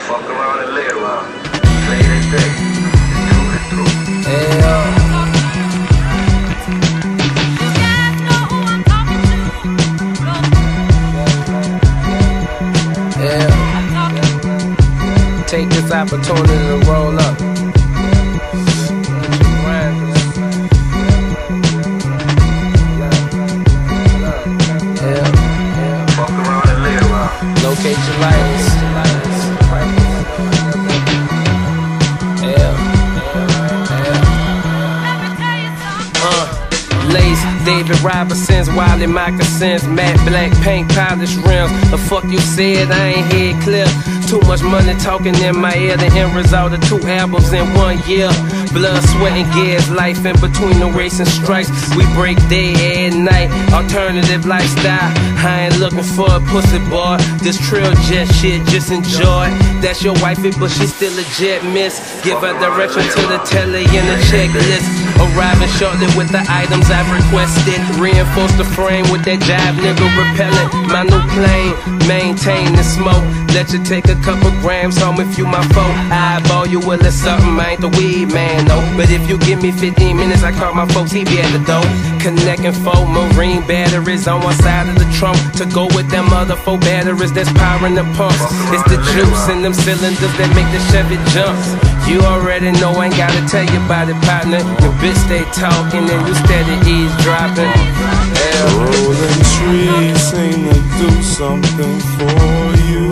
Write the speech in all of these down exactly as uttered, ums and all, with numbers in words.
Fuck around and lay around. Play that day. Do it through. Hey, uh. Yeah. Take this opportunity to roll up. Locate your lights. Yeah. Uh, Lace, David Robinson's, Wiley moccasins, matte black paint, polished rims. The fuck you said, I ain't head clear. Too much money talking in my ear. The end result of two albums in one year. Blood, sweat, and gas, life in between the racing strikes. We break day and night, alternative lifestyle. I ain't looking for a pussy boy. This trail jet shit, just enjoy. That's your wifey, but she still a jet miss. Give her direction to the telly and the checklist. Arriving shortly with the items I've requested. Reinforce the frame with that jive nigga repellent. My new plane, maintain the smoke. Let you take a couple grams home if you my foe. I eyeball you, well it's something, I ain't the weed man, no. But if you give me fifteen minutes, I call my folks, he be at the door. Connecting four marine batteries on one side of the trunk to go with them other four batteries that's powering the pumps. It's the juice in them cylinders that make the Chevy jump. You already know, I ain't gotta tell you about it, partner. The bitch stay talking and you steady eavesdropping. Yeah. Rolling trees seem to do something for you.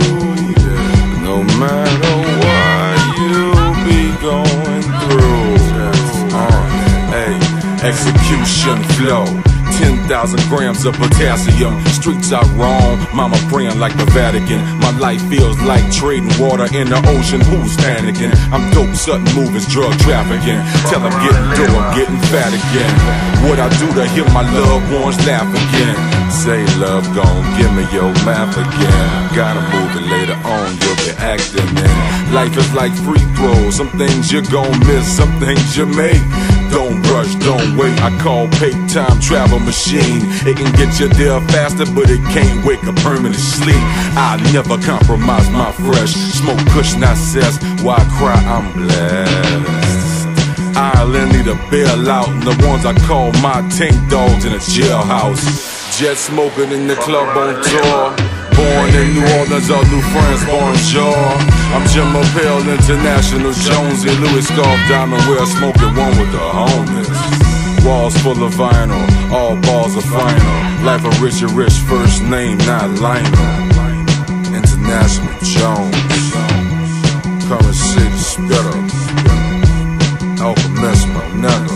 No matter what you be going through. Uh, hey, execution flow. ten thousand grams of potassium. Streets are wrong, mama praying like the Vatican. My life feels like trading water in the ocean. Who's panicking? I'm dope, sudden movers, drug trafficking. Tell them getting dough, I'm getting fat again. What I do to hear my loved ones laugh again? Say love gon' give me your math again. Gotta move it later on, you'll be acting in. Life is like free throws. Some things you're gon' miss, some things you make. Don't rush, don't wait. I call pay time travel machine. It can get you there faster, but it can't wake a permanent sleep. I never compromise my fresh. Smoke kush, not cess. Why cry? I'm blessed. Ireland need a bailout, and the ones I call my tank dogs in a jailhouse. Jet smoking in the club on tour. Born in New Orleans, all New France, bonjour. I'm Jim Appel, International, Jonesy, Louis Scarf, Diamond, wear smoking one with the homies. Walls full of vinyl, all balls are final. Life of Richard Rich, first name, not Lionel. International Jones, current city spitter. Alchemist, my nigga.